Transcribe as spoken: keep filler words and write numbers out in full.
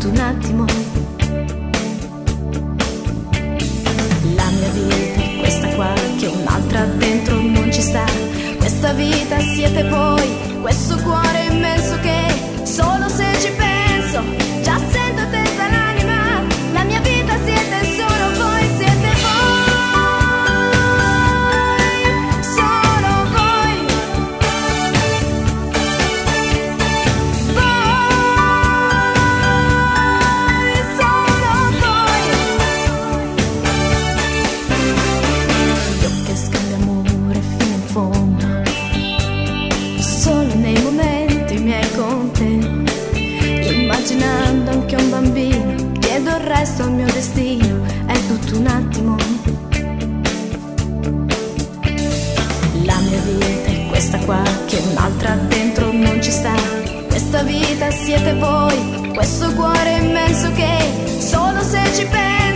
tutto un attimo. La mia vita è questa qua, che un'altra dentro non ci sta. Questa vita siete voi, questo cuore immenso che solo se ci penso già sento tesa l'anima. La mia vita siete solo voi, siete voi, solo voi. Voi, solo voi. Io che scambio amore fino in fondo, solo nei momenti miei con te. Immaginando anche un bambino, chiedo il resto al mio destino, è tutto un attimo. La mia vita è questa qua, che un'altra dentro non ci sta. Questa vita siete voi, questo cuore immenso che solo se ci penso